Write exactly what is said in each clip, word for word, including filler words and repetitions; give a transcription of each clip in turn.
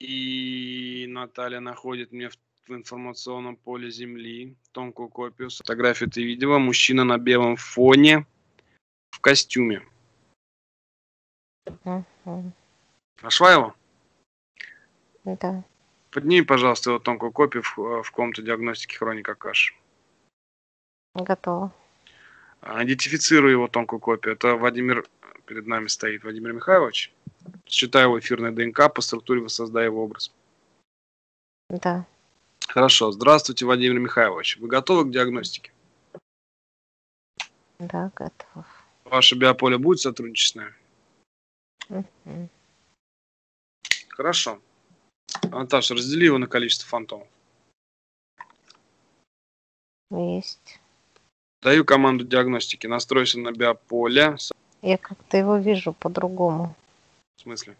И Наталья находит мне в, в информационном поле Земли тонкую копию. Фотографию ты видела. Мужчина на белом фоне в костюме. Угу. Нашла его? Да. Подними, пожалуйста, его тонкую копию в, в комнату диагностики хроник Акаши. Готово. Идентифицируй его тонкую копию. Это Владимир перед нами стоит. Владимир Михайлович. Считай его эфирное ДНК, по структуре воссоздай его образ. Да. Хорошо. Здравствуйте, Владимир Михайлович. Вы готовы к диагностике? Да, готов. Ваше биополе будет сотрудничать с нами? Угу. Хорошо. Наташа, раздели его на количество фантомов. Есть. Даю команду диагностики. Настройся на биополе. Я как-то его вижу по-другому. В смысле?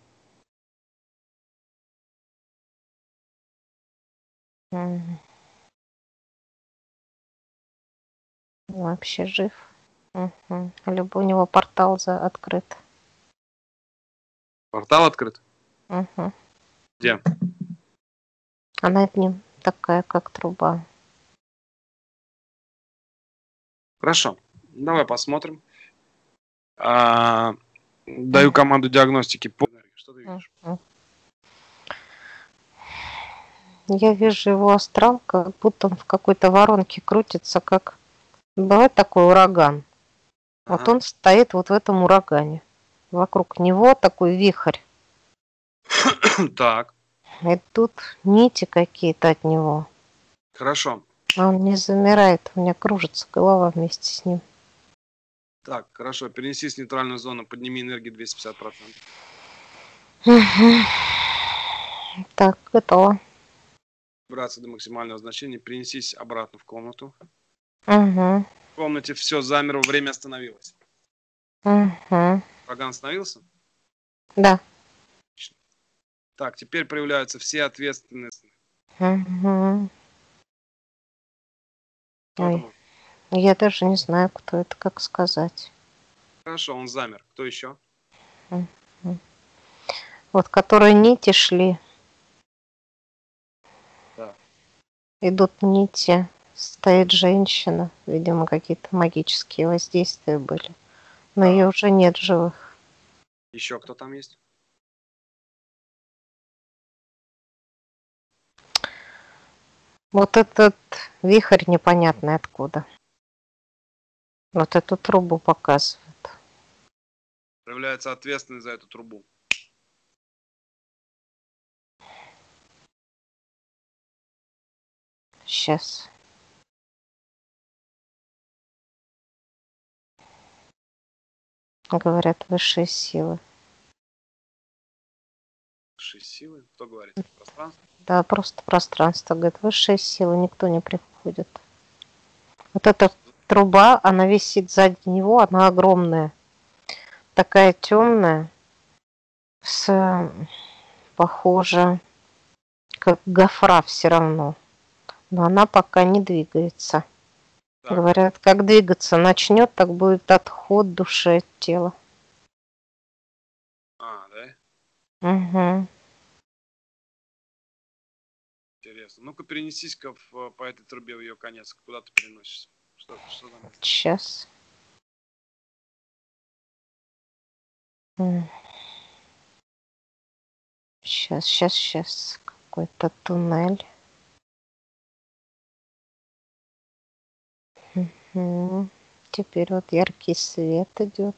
Угу. Вообще жив. Угу. Либо у него портал за открыт. Портал открыт? Угу. Где? А над ним такая, как труба. Хорошо. Давай посмотрим. А, даю команду диагностики. Что ты видишь? Угу. Я вижу его астрал, как будто он в какой-то воронке крутится, как... Бывает такой ураган. Ага. Вот он стоит вот в этом урагане. Вокруг него такой вихрь. Так. И тут нити какие-то от него. Хорошо. А он не замирает. У меня кружится голова вместе с ним. Так, хорошо. Перенесись в нейтральную зону. Подними энергию двести пятьдесят процентов. Так, готово. Вибрация до максимального значения. Перенесись обратно в комнату. Угу. В комнате все замерло. Время остановилось. Угу. Ураган остановился? Да. Так, теперь проявляются все ответственные. Угу. Ой. Я даже не знаю, кто это, как сказать. Хорошо, он замер. Кто еще? Угу. Вот которые нити шли. Да. Идут нити. Стоит женщина. Видимо, какие-то магические воздействия были. Но Да. ее уже нет живых. Еще кто там есть? Вот этот вихрь непонятный откуда. Вот эту трубу показывает. Проявляется ответственность за эту трубу. Сейчас. Говорят, высшие силы. Высшие силы? Кто говорит? Пространство? Да, просто пространство. Говорит, высшие силы, никто не приходит. Вот эта труба, она висит сзади него, она огромная. Такая темная. С, похоже, как гофра все равно. Но она пока не двигается. Так. Говорят, как двигаться начнет, так будет отход души от тела. А, да? Угу. Интересно. Ну-ка перенесись-ка в, по этой трубе в ее конец. Куда ты переносишься? Что, что там? Сейчас. Сейчас, сейчас, сейчас. Какой-то туннель. Угу. Теперь вот яркий свет идет.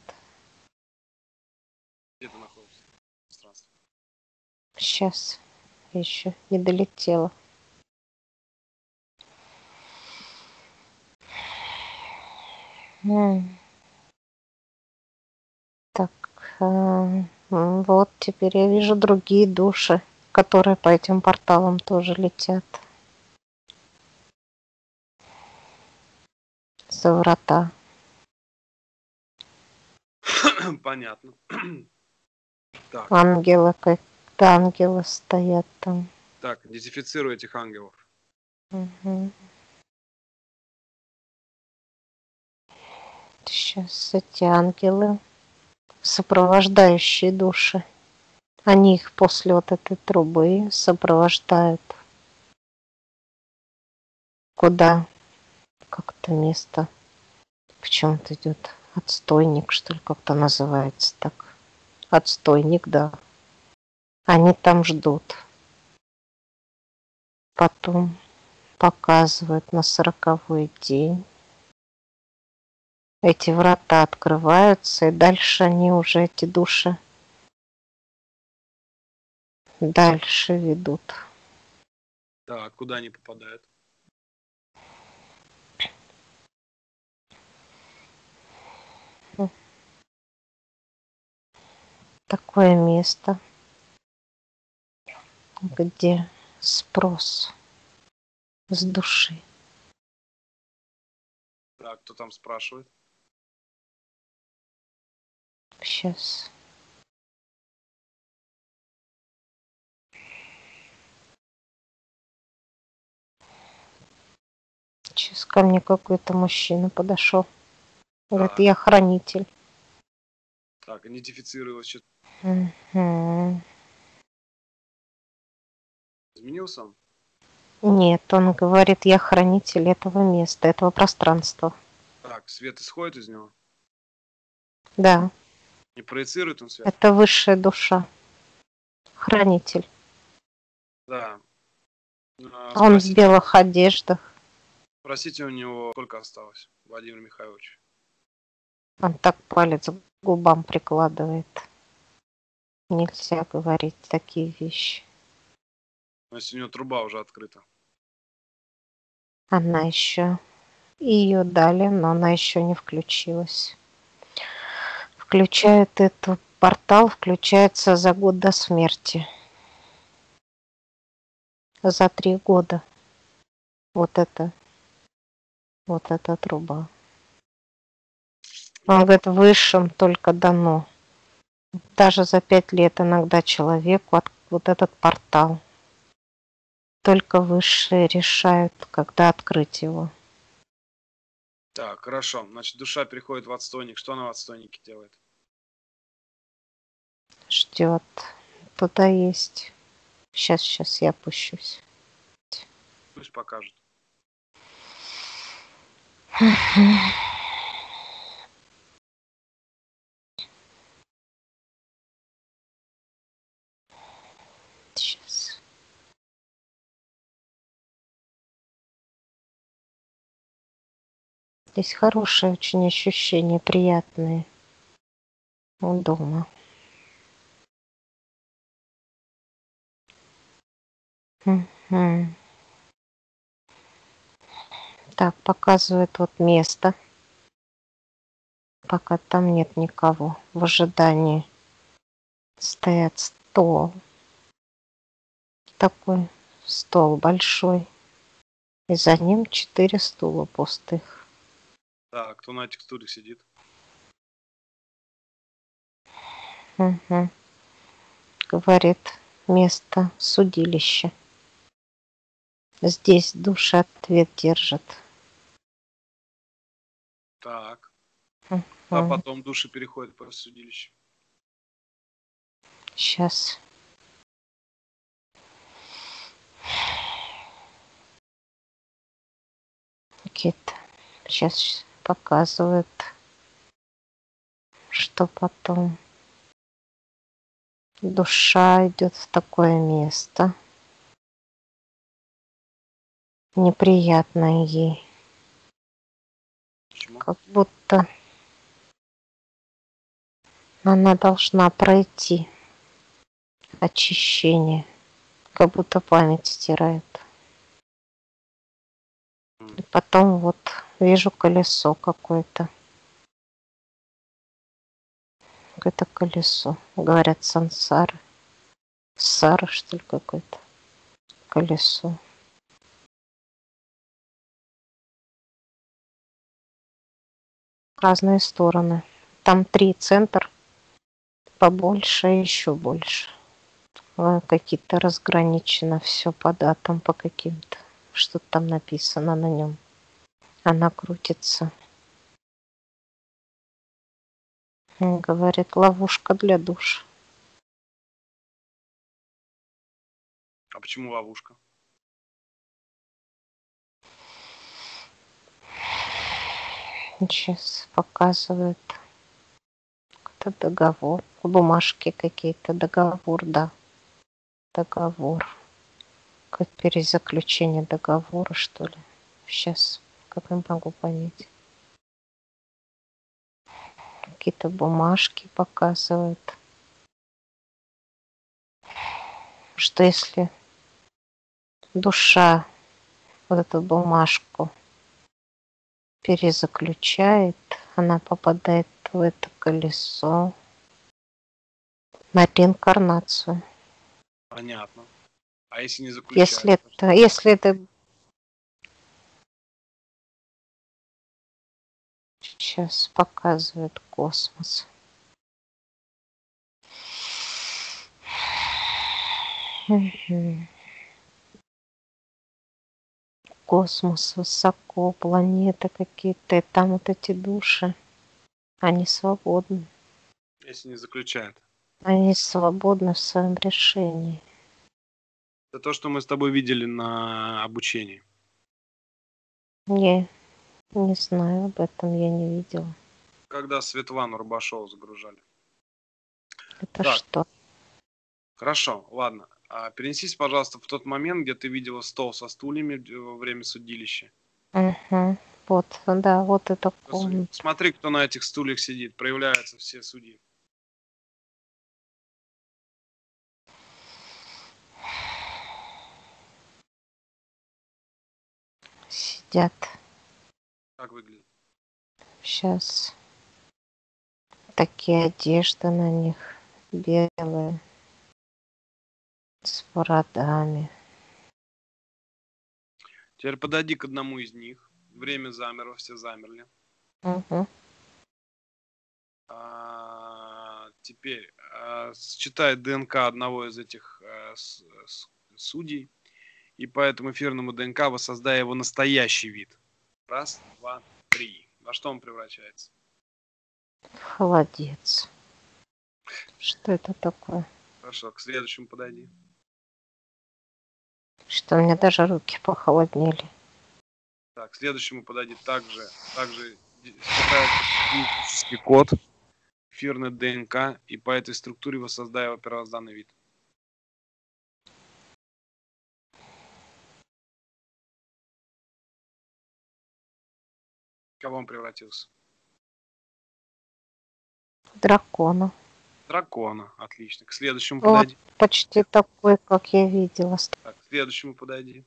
Где ты находишься? Пространство. Сейчас. Еще не долетела. Так, вот теперь я вижу другие души, которые по этим порталам тоже летят. За врата. Понятно. Так. Ангелы, как-то ангелы стоят там. Так, идентифицируй этих ангелов. Угу. Сейчас эти ангелы, сопровождающие души. Они их после вот этой трубы сопровождают. Куда? Как-то место. Почему-то идет отстойник, что ли, как-то называется так. Отстойник, да. Они там ждут. Потом показывают на сороковой день. Эти врата открываются, и дальше они уже, эти души, дальше ведут. Так, куда они попадают? Такое место, где спрос с души. Так, кто там спрашивает? Сейчас. Сейчас ко мне какой-то мужчина подошел. Говорит, Так. я хранитель. Так, идентифицировалось что-то. Угу. Изменился он? Нет, он говорит, я хранитель этого места, этого пространства. Так, свет исходит из него? Да. Не проецирует он свет? Это высшая душа. Хранитель. Да. А, Он в спросите, белых одеждах. спросите у него, сколько осталось, Владимир Михайлович. Он так палец к губам прикладывает. Нельзя говорить такие вещи. Но если у него труба уже открыта. Она еще... Ее дали, но она еще не включилась. Включает этот портал, включается за год до смерти. За три года. Вот это. Вот эта труба. Он говорит, высшим только дано. Даже за пять лет иногда человеку от, вот этот портал. Только высшие решают, когда открыть его. Так, хорошо. Значит, душа переходит в отстойник. Что она в отстойнике делает? Ждет. Туда есть. Сейчас, сейчас я опущусь. Пусть покажет. Сейчас. Здесь хорошие очень ощущения, приятные. У дома. Угу. Так, показывает вот место. Пока там нет никого. В ожидании стоят стол. Такой стол большой. И за ним четыре стула пустых. Так, кто на этих стульях сидит? Угу. Говорит, место судилища. Здесь душа ответ держит. Так. Угу. А потом души переходят по судилищу. Сейчас. Какие-то сейчас показывают, что потом душа идет в такое место. Неприятное ей. Почему? Как будто она должна пройти очищение. Как будто память стирает. И потом вот вижу колесо какое-то. Какое-то колесо. Говорят, сансары. Сара, что ли, какое-то колесо. Разные стороны. Там три центр. Побольше и еще больше. Какие-то разграничено все по датам, по каким-то. Что-то там написано на нем. Она крутится. Он говорит, ловушка для душ. А почему ловушка? Сейчас показывает. Это договор. Бумажки какие-то. Договор, да. Договор. Как перезаключение договора, что ли. Сейчас, как я могу понять. Какие-то бумажки показывают. Что если душа вот эту бумажку перезаключает, она попадает в это колесо на реинкарнацию. Понятно. А если не заключает? Если это, если это сейчас показывает космос. Угу. Космос высоко, планеты какие-то, и там вот эти души, они свободны. Если не заключает. Они свободны в своем решении. Это то, что мы с тобой видели на обучении. Не, не знаю об этом, я не видела. Когда Светлану Рубашову загружали. Это так. что? Хорошо, ладно. А перенесись, пожалуйста, в тот момент, где ты видела стол со стульями во время судилища. Угу. Вот, да, вот это комната. Смотри, кто на этих стульях сидит. Проявляются все судьи. Сидят. Как выглядит? Сейчас. Такие одежды на них. Белые. С бородами. Теперь подойди к одному из них. Время замерло, все замерли. Угу. А, теперь а, считай ДНК одного из этих а, с, с, судей. И по этому эфирному ДНК воссоздай его настоящий вид. Раз, два, три. Во что он превращается? Холодец. Что это такое? Хорошо, к следующему подойди. Что у меня даже руки похолоднели. Так, к следующему подойди. Также, также генетический код, эфирный ДНК, и по этой структуре воссоздай его первозданный вид. Кого он превратился? Дракона. Дракона. Отлично. К следующему Вот, подойди. почти такой, как я видела. Так, к следующему подойди.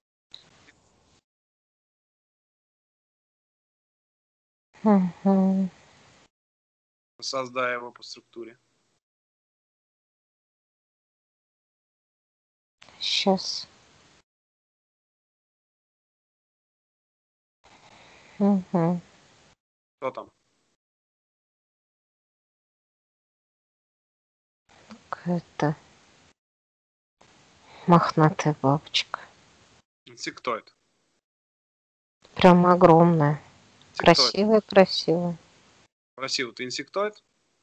Угу. Создай его по структуре. Сейчас. Угу. Кто там? Какая-то мохнатая бабочка. Инсектоид. Прям огромная. Инсектоид. Красивая, красивая. Красиво. Ты инсектоид?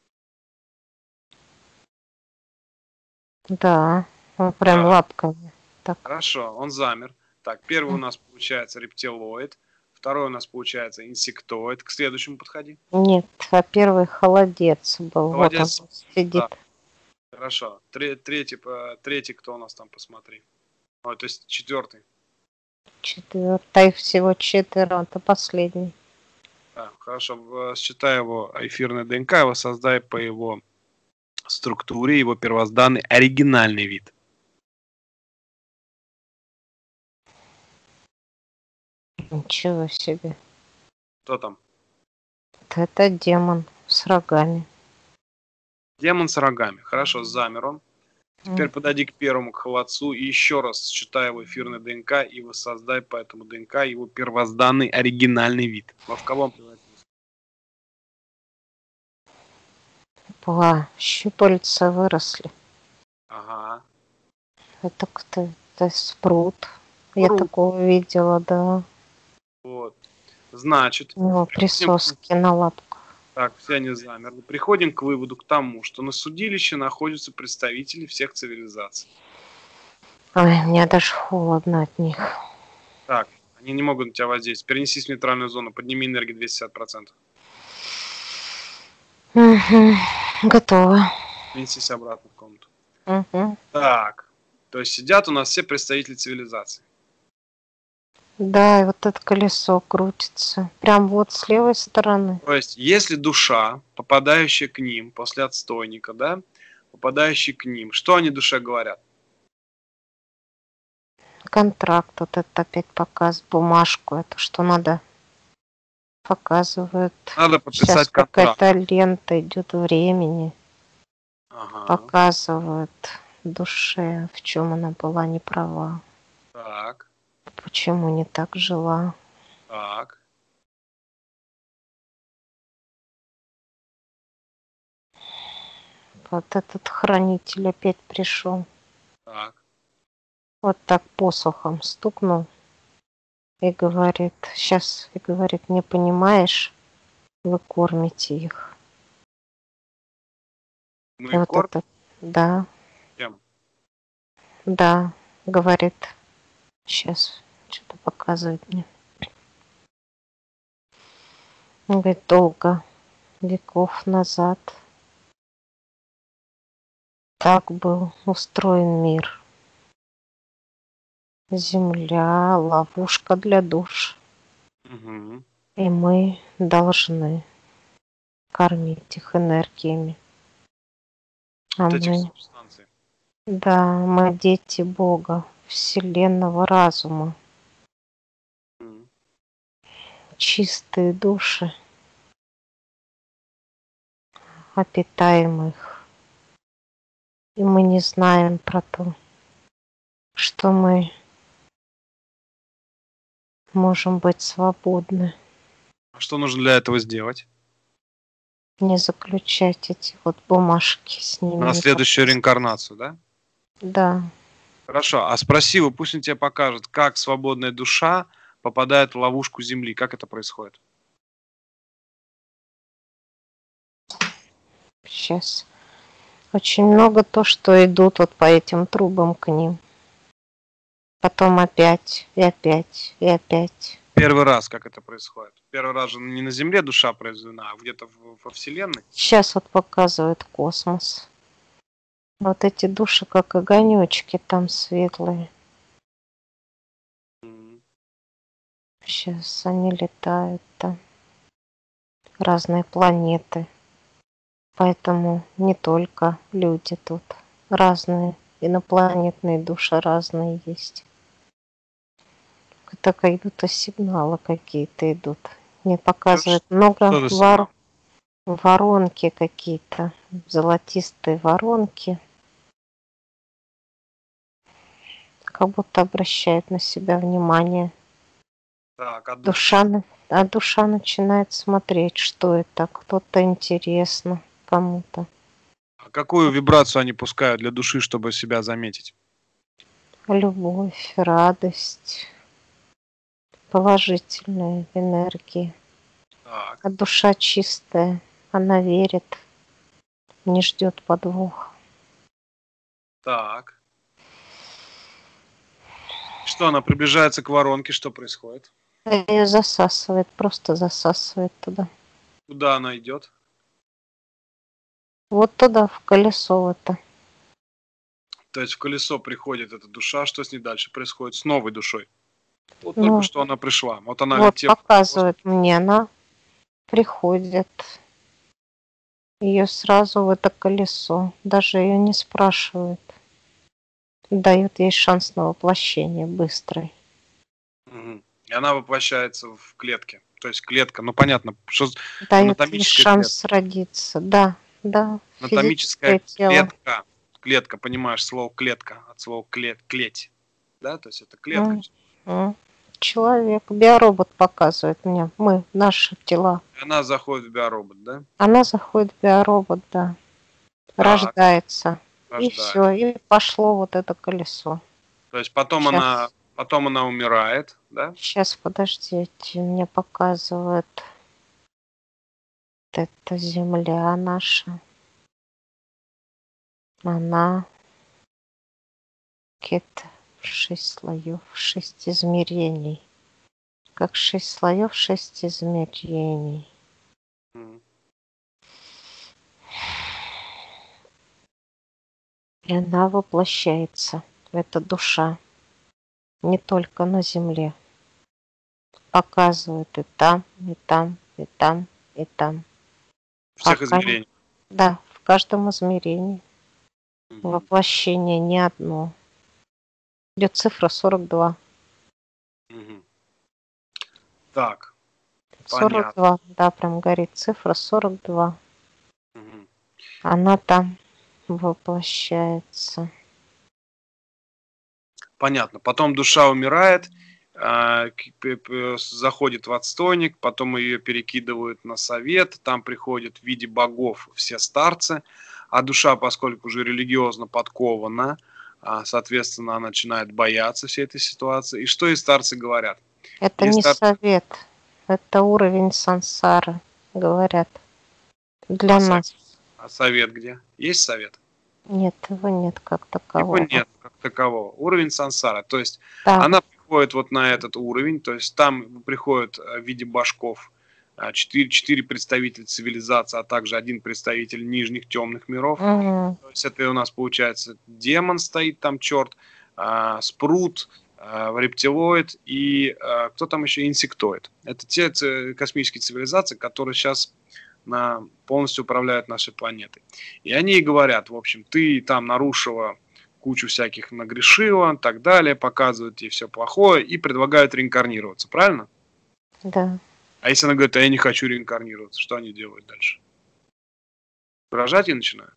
Да. Он прям Да. лапками. Так. Хорошо, он замер. Так, первый у нас получается рептилоид. Второй у нас получается инсектоид. К следующему подходи. Нет, во-первых, холодец был. Холодец. Вот он сидит. Да. Хорошо. Тре- третий, по- третий, кто у нас там, посмотри. Ой, то есть четвертый. Четвертый. Всего четверо. Это последний. Да, хорошо. В- Считай его эфирный ДНК, его создай по его структуре, его первозданный оригинальный вид. Ничего себе. Кто там? Это демон с рогами. Демон с рогами. Хорошо, замер он. Теперь М. подойди к первому, к холодцу, и еще раз считай его эфирный ДНК и воссоздай по этому ДНК его первозданный оригинальный вид. Во в кого он превратился? Ба, щупальца выросли. Ага. Это кто? Это спрут. Я Спрут. такого видела, да. Вот. Значит, У него присоски на лапках. так, все они замерли. Приходим к выводу, к тому, что на судилище находятся представители всех цивилизаций. Ой, мне даже холодно от них. Так, они не могут на тебя воздействовать. Перенесись в нейтральную зону, подними энергию двести шестьдесят процентов. Угу. Готово. Перенесись обратно в комнату. Угу. Так, то есть сидят у нас все представители цивилизации. Да, и вот это колесо крутится. Прям вот с левой стороны. То есть, если душа, попадающая к ним после отстойника, да, попадающая к ним, что они душе говорят? Контракт вот это опять показ, бумажку, это что надо, показывают. Надо Сейчас подписать контракт. какая-то лента идет времени. Ага. Показывают душе, в чем она была не права. Так, Почему не так жила. так. Вот этот хранитель опять пришел. Так. Вот так посохом стукнул и говорит, сейчас, и говорит, не понимаешь, вы кормите их. Мы И их вот кормим? это, да, Чем? да, говорит, сейчас что-то показывает мне. Он говорит, долго, веков назад так был устроен мир. Земля, ловушка для душ. Угу. И мы должны кормить их энергиями. А Вот этих мы, субстанций. да, мы дети Бога, вселенного разума, Мгм. чистые души, опитаем их. И мы не знаем про то, что мы можем быть свободны, А что нужно для этого сделать? не заключать эти вот бумажки с ними. На не следующую подписывать. реинкарнацию, да? Да. Хорошо, а спроси его, пусть он тебе покажет, как свободная душа попадает в ловушку Земли, как это происходит. Сейчас. Очень много то, что идут вот по этим трубам к ним. Потом опять, и опять, и опять. Первый раз, как это происходит. Первый раз же не на Земле душа произведена, а где-то в- во Вселенной. Сейчас вот показывает космос. Вот эти души, как огонечки там светлые. Мгм. Сейчас они летают там. Разные планеты. Поэтому не только люди тут. Разные инопланетные души разные есть. Это как будто сигналы какие-то идут. Мне показывает много Что за вор... сигнал? воронки какие-то. Золотистые воронки. Как будто обращает на себя внимание. Так, а душа? Душа, на- а душа начинает смотреть, что это. Кто-то интересно кому-то. А какую вибрацию они пускают для души, чтобы себя заметить? Любовь, радость, положительные энергии. Так, А душа чистая, она верит, не ждет подвоха. так. Что, она приближается к воронке, что происходит? Ее засасывает, просто засасывает туда. Куда она идет? Вот туда, в колесо это. То есть в колесо приходит эта душа, что с ней дальше происходит с новой душой? Вот только Ну, что она пришла. Вот она вот летела. показывает мне, она приходит. Ее сразу в это колесо. Даже ее не спрашивают. Дает ей шанс на воплощение быстрый. Мгм. И она воплощается в клетке. То есть клетка, ну понятно, что Дает ей анатомическая шанс клетка. родиться. Да, да. Анатомическая Физическое тело. клетка. Клетка, понимаешь, слово клетка от слова клет, клеть. Да, то есть это клетка. М, м. Человек, биоробот показывает мне. Мы, наши тела. И она заходит в биоробот, да? Она заходит в биоробот, да. Так, Рождается. И рождает. все. И пошло вот это колесо. То есть потом она, Сейчас. потом она умирает, да? Сейчас, подождите. Мне показывают. Вот это земля наша. Она. Какие-то Шесть слоев, шесть измерений. Как шесть слоев, шесть измерений. Мгм. И она воплощается, эта душа, не только на земле. Показывает и там, и там, и там, и там. Всех Пока- измерений. Да, в каждом измерении. Мгм. Воплощение не одно. Идет цифра сорок два. Мгм. Так, сорок два, да, прям горит цифра сорок два. Мгм. Она там воплощается. Понятно. Потом душа умирает, а, к- п- п- заходит в отстойник, потом ее перекидывают на совет, там приходят в виде богов все старцы, а душа, поскольку уже религиозно подкована, а, соответственно, она начинает бояться всей этой ситуации. И что и старцы говорят? Это И не стар- совет, это уровень сансары, говорят. Для а, со- нас а совет где? Есть совет? нет, его нет как Его такового. нет как такового. Уровень сансары. То есть Да, она приходит вот на этот уровень, то есть там приходит э, в виде башков а, четыре, четыре представителя цивилизации, а также один представитель нижних темных миров. мгм, То есть это у нас получается демон стоит там, черт, а, спрут, а, рептилоид и а, кто там еще, инсектоид. Это те ц- космические цивилизации, которые сейчас на, полностью управляют нашей планетой. И они и говорят, в общем, ты там нарушила кучу всяких, нагрешила, так далее, показывают ей все плохое и предлагают реинкарнироваться, правильно? да, А если она говорит, а я не хочу реинкарнироваться, что они делают дальше? Рожать ей начинают?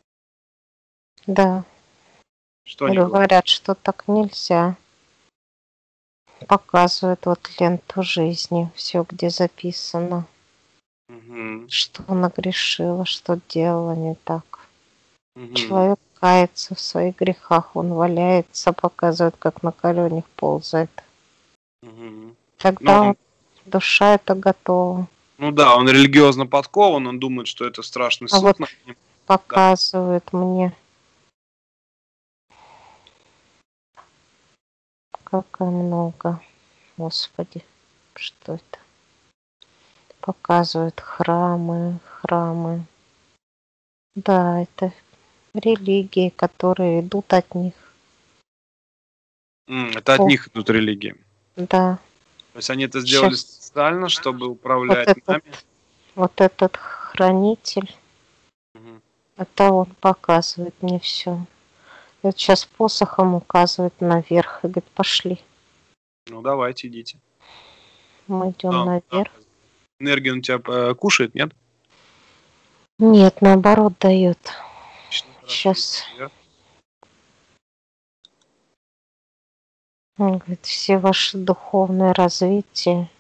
да. Что они говорят? Говорят, что так нельзя. Показывают вот ленту жизни, все, где записано, Мгм. что нагрешила, что делала не так. Мгм. Человек кается в своих грехах, он валяется, показывает, как на коленях ползает. Мгм. Когда Ну, он, душа это готова. ну да, он религиозно подкован, он думает, что это страшный А суд вот над ним. показывает мне, как много, Господи, что это? Показывают храмы, храмы. Да, это религии, которые идут от них. М, Это от О, них идут религии. да, То есть они это сделали сейчас специально, чтобы вот управлять этот, нами. вот этот хранитель, Мгм. это он показывает мне все. Вот сейчас посохом указывает наверх и говорит, пошли. Ну давайте, идите. Мы идем Да, да. наверх. Энергию он тебя э, кушает, нет? Нет, наоборот дает. Отлично, хорошо, идите Сейчас вверх. он говорит, все ваше духовное развитие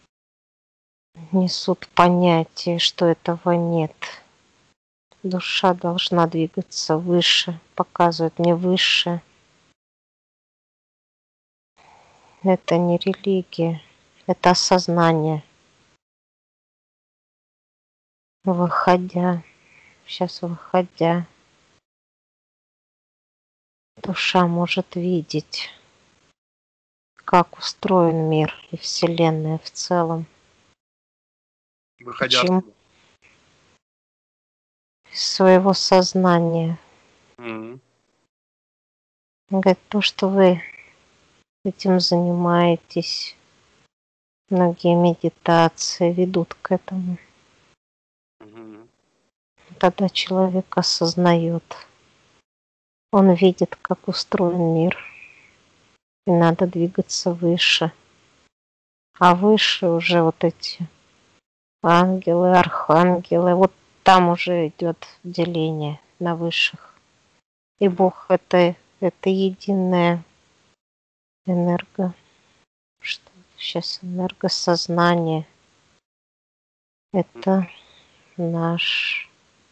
несут понятие, что этого нет. Душа должна двигаться выше, показывает мне выше. Это не религия, это осознание. Выходя, сейчас выходя, душа может видеть, как устроен мир и Вселенная в целом. Выходя Почему откуда? из своего сознания. Мгм. Он говорит, то, что вы этим занимаетесь, многие медитации ведут к этому. Мгм. Тогда человек осознает, он видит, как устроен мир, и надо двигаться выше. А выше уже вот эти ангелы, архангелы, вот там уже идет деление на высших. И Бог это, это единое энерго, что сейчас энергосознание. Это наш,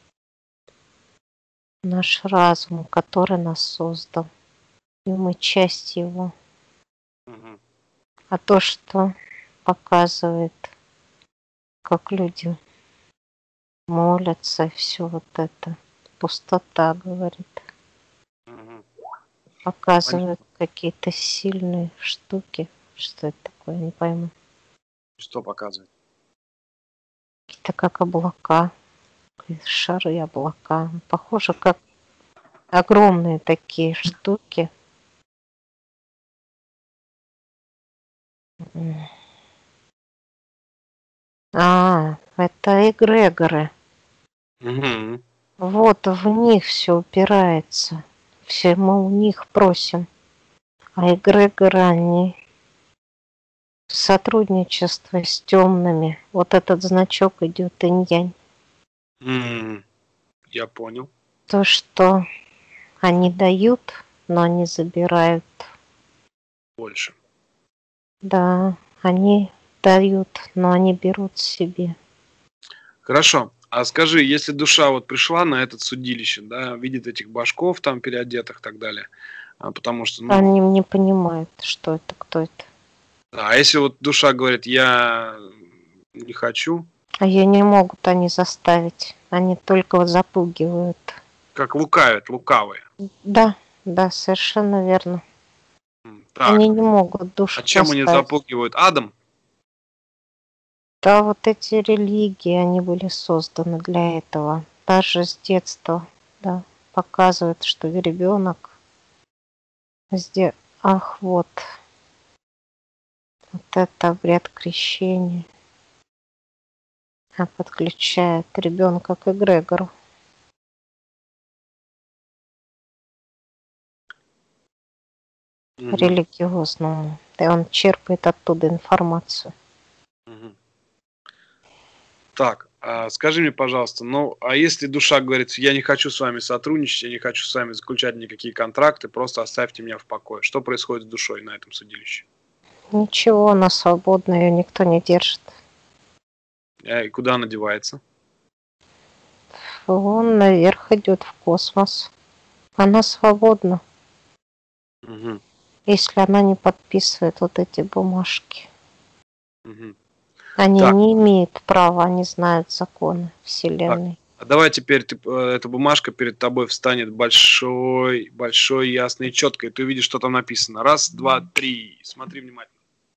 наш разум, который нас создал. И мы часть его. Мгм. А то, что показывает, как люди молятся, и все вот это, пустота, говорит, Мгм. показывает, Понятно. какие-то сильные штуки. Что это такое, не пойму. Что показывает? Какие-то как облака. Шары облака. Похоже, как огромные такие штуки. А, это эгрегоры. Угу. Вот в них все упирается. Все мы у них просим. А эгрегоры, они сотрудничество с темными. Вот этот значок идет инь-янь. М, Я понял. То, что они дают, но они забирают. Больше. Да, они дают, но они берут себе. Хорошо. А скажи, если душа вот пришла на это судилище, да, видит этих башков там переодетых и так далее, а, потому что, ну, Они не понимают, что это, кто это. да, а если вот душа говорит, я не хочу, А ее не могут они заставить. Они только вот запугивают. как лукавят, лукавые. Да, да, совершенно верно. М, Они Так, не могут душу а чем они заставить. запугивают? Адом? Да, вот эти религии, они были созданы для этого. Даже с детства, да, показывают, что ребенок где, ах, вот, вот это обряд крещения, а подключает ребенка к эгрегору Мгм, религиозному. И он черпает оттуда информацию. мгм. Так, а скажи мне, пожалуйста, ну, а если душа говорит, я не хочу с вами сотрудничать, я не хочу с вами заключать никакие контракты, просто оставьте меня в покое. Что происходит с душой на этом судилище? Ничего, она свободна, ее никто не держит. Э, И куда она девается? Он наверх идет в космос. Она свободна, Мгм, если она не подписывает вот эти бумажки. мгм. Они Так, не имеют права, они знают законы так. Вселенной. А давай теперь ты, э, эта бумажка перед тобой встанет большой, большой, ясной и четкой. Ты увидишь, что там написано. Раз, два, три. Смотри внимательно.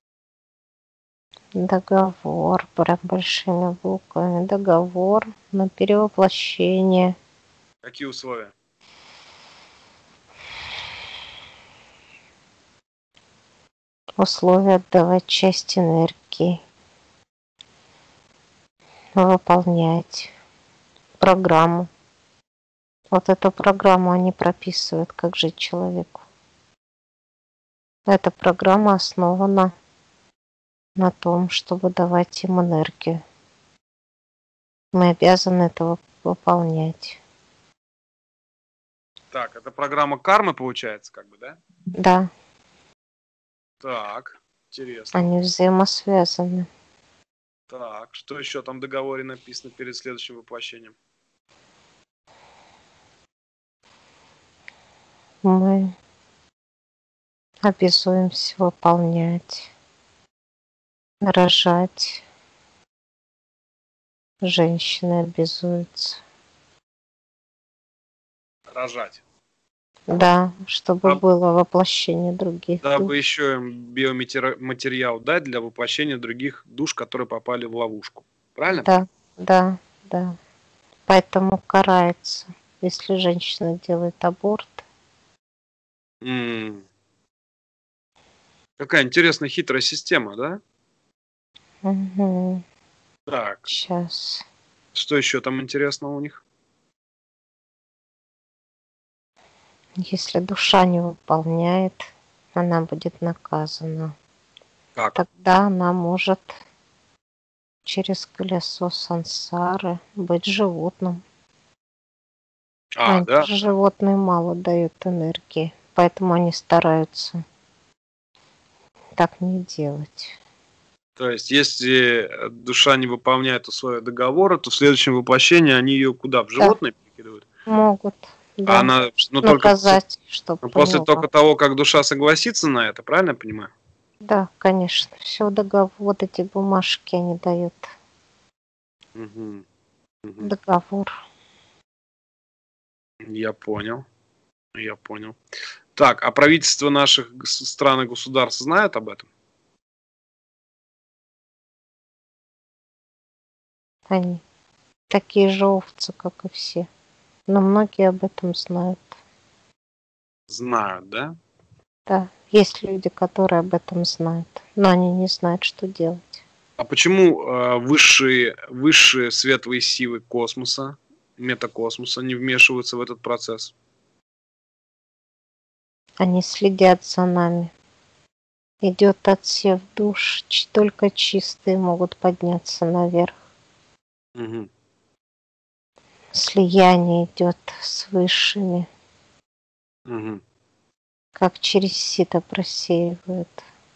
Договор, прям большими буквами. Договор на перевоплощение. Какие условия? Условия отдавать часть энергии. Выполнять программу. Вот эту программу они прописывают, как жить человеку. Эта программа основана на том, чтобы давать им энергию. Мы обязаны это выполнять. Так, это программа кармы получается, как бы, да? Да, Так, интересно. они взаимосвязаны. Так, что еще там в договоре написано перед следующим воплощением? Мы обязуемся выполнять, рожать. Женщины обязуются. Рожать. Да, чтобы Даб- было воплощение других Дабы душ. еще им биоматериал дать для воплощения других душ, которые попали в ловушку. Правильно? Да, да, да. Поэтому карается, если женщина делает аборт. М, Какая интересная хитрая система, да? Угу. Так, Сейчас. что еще там интересного у них? Если душа не выполняет, она будет наказана. Как? Тогда она может через колесо сансары быть животным. А, А да? животные мало дают энергии, поэтому они стараются так не делать. То есть, если э, душа не выполняет условия договора, то в следующем воплощении они ее куда? В Да, животное перекидывают? могут, А да, она, ну, только после, наказать, чтобы ну, после поняла. только того, как душа согласится на это, правильно я понимаю? Да, конечно, все договор, вот эти бумажки они дают. Мгм, мгм. Договор. Я понял, я понял. Так, а правительство наших стран и государств знают об этом? Они такие же овцы, как и все. Но многие об этом знают. Знают, да? Да, есть люди, которые об этом знают, но они не знают, что делать. А почему э, высшие, высшие светлые силы космоса, метакосмоса не вмешиваются в этот процесс? Они следят за нами. Идет отсев душ, только чистые могут подняться наверх. Угу. Слияние идет с высшими, Угу. как через сито просеивают.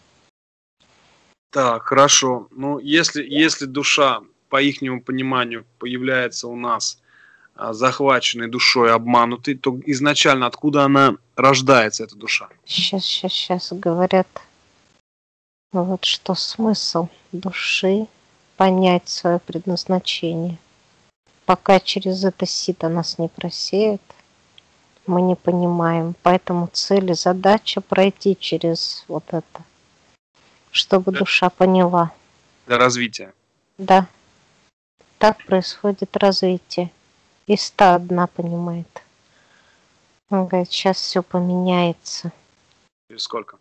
Так, хорошо. Ну, если, если душа, по ихнему пониманию, появляется у нас а, захваченной душой, обманутой, то изначально откуда она рождается, эта душа? Сейчас, сейчас, сейчас говорят, вот что смысл души понять свое предназначение. Пока через это сито нас не просеют, мы не понимаем. Поэтому цель и задача пройти через вот это, чтобы Для, душа поняла. для развития. Да, так происходит развитие. И ста одна понимает. Он говорит, сейчас все поменяется. Через сколько?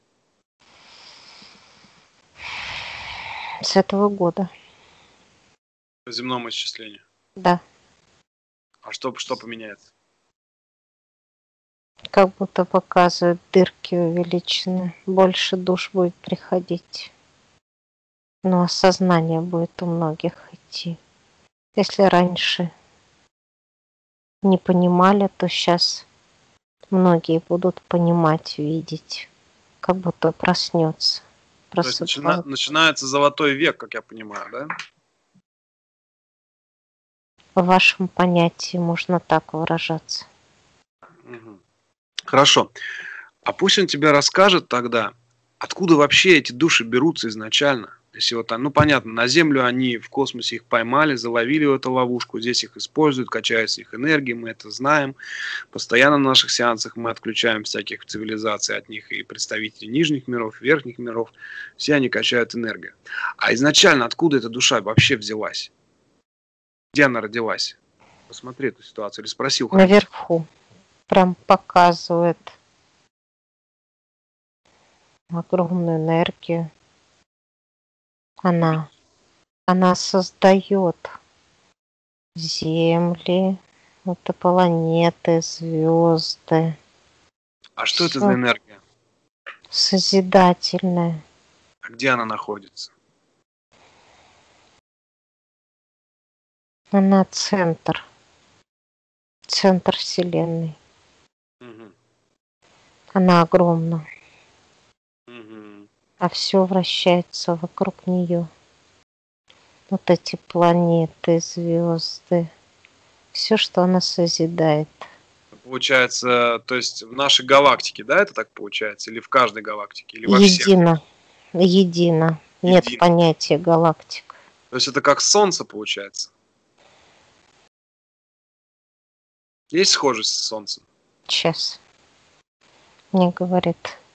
С этого года. По земному исчислению. Да. А что, что поменяется? Как будто показывают, дырки увеличены. Больше душ будет приходить. Но осознание будет у многих идти. Если раньше не понимали, то сейчас многие будут понимать, видеть. Как будто проснется. То есть начина, начинается золотой век, как я понимаю, да? В вашем понятии можно так выражаться. Угу. Хорошо. А пусть он тебе расскажет тогда, откуда вообще эти души берутся изначально. Если вот, ну понятно, на Землю они в космосе их поймали, заловили в эту ловушку, здесь их используют, качают с них энергии, мы это знаем. Постоянно на наших сеансах мы отключаем всяких цивилизаций от них и представителей нижних миров, верхних миров. Все они качают энергию. А изначально откуда эта душа вообще взялась? Где она родилась? Посмотри эту ситуацию или спроси у хранителя. Наверху. Прям показывает огромную энергию. Она, она создает земли, это планеты, звезды. А что это за энергия? Созидательная. А где она находится? Она центр. Центр Вселенной. Угу. Она огромна. Угу. А все вращается вокруг нее. Вот эти планеты, звезды. Все, что она созидает. Получается, то есть в нашей галактике, да, это так получается? Или в каждой галактике? Или во всех? Едино. Едино. Нет Едино. понятия галактик. То есть это как Солнце получается? Есть схожесть с Солнцем? Сейчас. Мне говорит,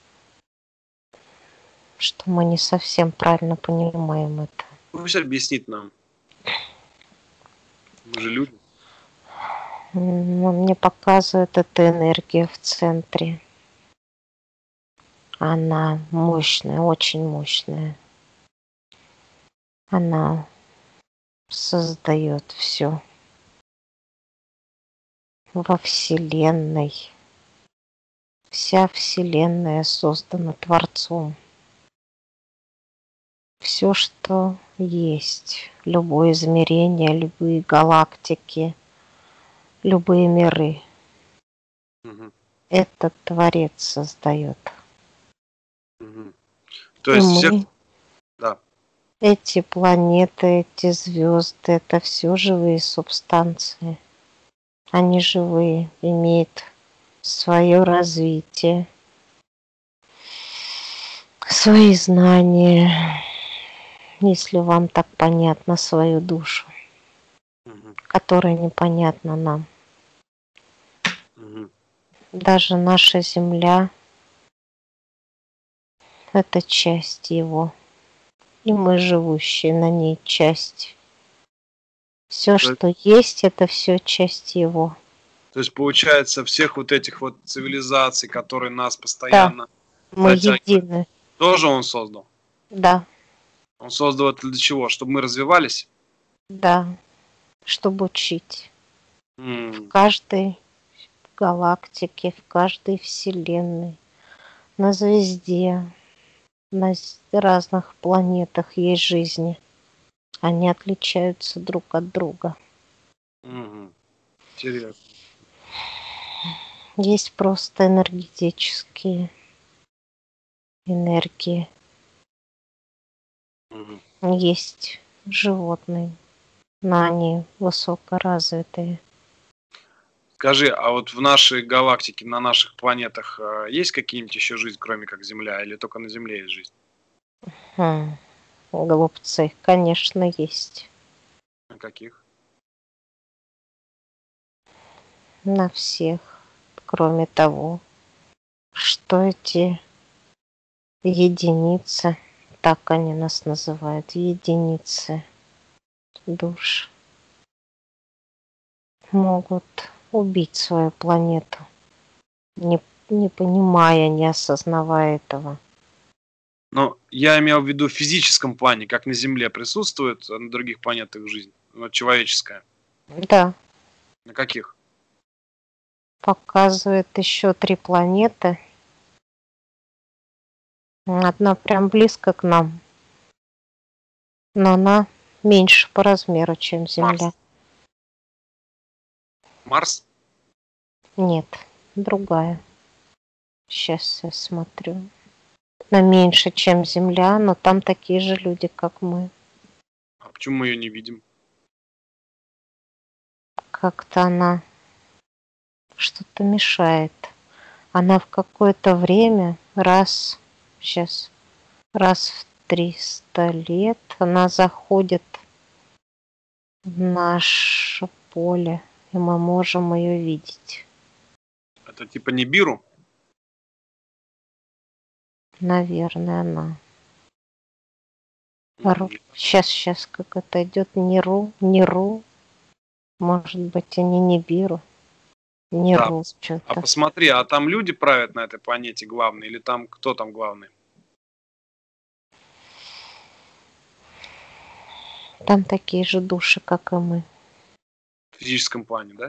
что мы не совсем правильно понимаем это. Пусть объяснит нам. Мы же люди. Он мне показывает эту энергию в центре. Она мощная, очень мощная. Она создает все во Вселенной. Вся Вселенная создана Творцом. Все, что есть, любое измерение, любые галактики, любые миры, угу. этот Творец создает. Угу. То есть И все... мы, да. эти планеты, эти звезды, это все живые субстанции. Они живые, имеют свое развитие, свои знания, если вам так понятно, свою душу, угу. которая непонятна нам. Угу. Даже наша Земля это часть его. И мы, живущие на ней, часть. Все, То, что есть, это все часть его. то есть, получается, всех вот этих вот цивилизаций, которые нас Да, постоянно мы затягивают, едины. тоже он создал? Да, Он создал это для чего? Чтобы мы развивались? да, чтобы учить. В М, каждой галактике, в каждой вселенной, на звезде, на с- разных планетах есть жизни. Они отличаются друг от друга. мгм. Интересно. Есть просто энергетические энергии, Мгм. есть животные, но они высокоразвитые. Скажи, а вот в нашей галактике, на наших планетах э, есть какие-нибудь еще жизнь, кроме как Земля, или только на Земле есть жизнь? Хм, Голубцы, конечно, есть. На каких? На всех, кроме того, что эти единицы, так они нас называют, единицы душ, могут убить свою планету, не, не понимая, не осознавая этого. Но я имел в виду в физическом плане, как на Земле присутствует, а на других планетах жизнь, вот человеческая. Да, На каких? показывает еще три планеты. Одна прям близко к нам, но она меньше по размеру, чем Земля. Марс. Марс? Нет, другая. Сейчас я смотрю. Она меньше, чем Земля, но там такие же люди, как мы. А почему мы ее не видим? Как-то она что-то мешает. Она в какое-то время, раз, сейчас, раз в триста лет, она заходит в наше поле, и мы можем ее видеть. Это типа Нибиру? Наверное, она. М, Сейчас, сейчас, как это идет, Неру, Неру, может быть, они не Нибиру, Да. Неру, А что-то. посмотри, а там люди правят на этой планете главные, или там кто там главный? Там такие же души, как и мы. В физическом плане, да?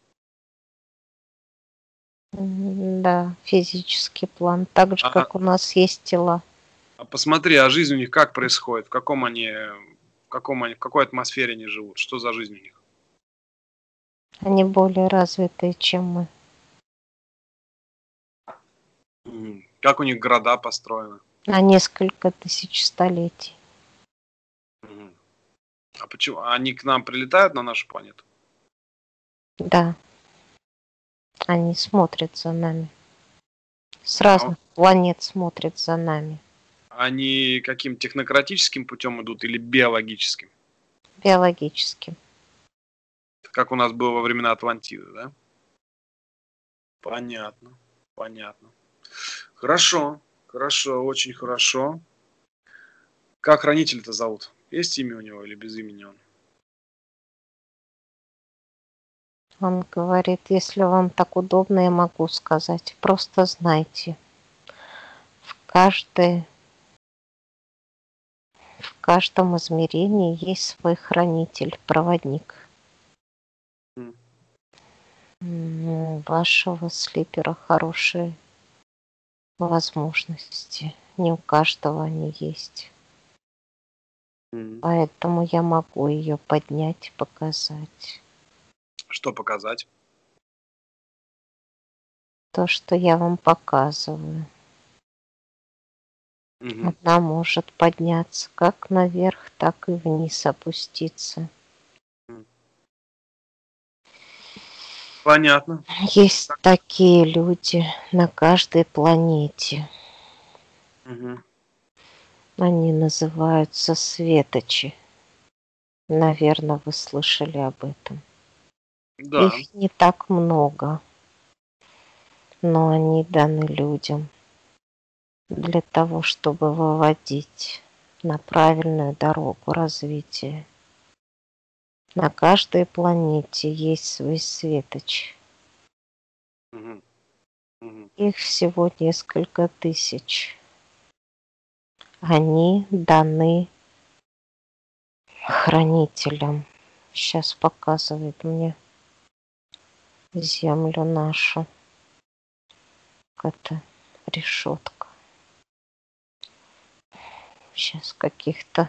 М, Да, физический план, так же, А, как у нас есть тела. а посмотри, а жизнь у них как происходит? В каком они, в каком они, в какой атмосфере они живут? Что за жизнь у них? Они более развитые, чем мы. М, Как у них города построены? На несколько тысяч столетий. Мгм. А почему? А они к нам прилетают на нашу планету? Да, они смотрят за нами. С А разных планет смотрят за нами. они каким технократическим путем идут или биологическим? Биологически. Как у нас было во времена Атлантиды, да? Понятно, понятно. Хорошо, хорошо, очень хорошо. Как хранитель-то зовут? Есть имя у него или без имени он? Он говорит, если вам так удобно, я могу сказать. Просто знайте, в каждой, в каждом измерении есть свой хранитель, проводник. М, М, У вашего слипера хорошие возможности. Не у каждого они есть. м. Поэтому я могу ее поднять, показать. Что показать? То, что я вам показываю. Мгм. Она может подняться как наверх, так и вниз опуститься. М. Понятно. Есть такие люди на каждой планете. Мгм. Они называются светочи. Наверное, вы слышали об этом. Да. Их не так много, но они даны людям. для того, чтобы выводить на правильную дорогу развития. На каждой планете есть свой светоч. Мгм. Мгм. Их всего несколько тысяч. Они даны хранителям. Сейчас показывает мне землю нашу. Это решетка. Сейчас каких-то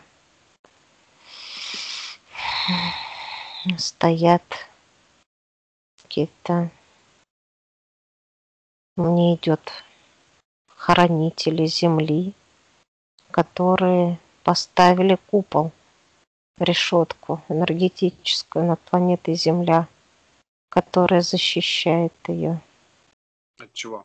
стоят какие-то. Мне идет хранители земли, которые поставили купол, решетку энергетическую над планетой Земля, которая защищает ее От чего?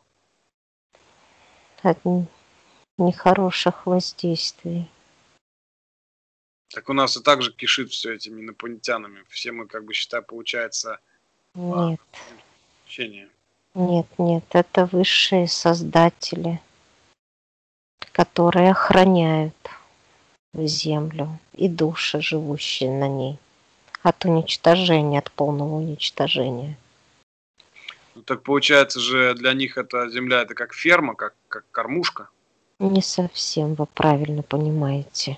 от нехороших воздействий. Так у нас и так же кишит все этими инопланетянами. Все мы, как бы, считай, получается, Нет, общение. нет, нет, это высшие создатели, которые охраняют Землю и души, живущие на ней, от уничтожения, от полного уничтожения. Ну, так получается же для них эта земля это как ферма, как, как кормушка. Не совсем вы правильно понимаете.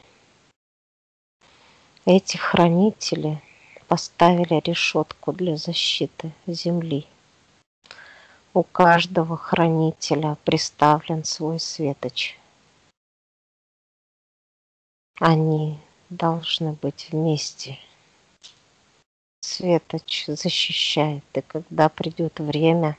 Эти хранители поставили решетку для защиты Земли. У каждого хранителя приставлен свой светоч. Они должны быть вместе. Светоч защищает, и когда придет время,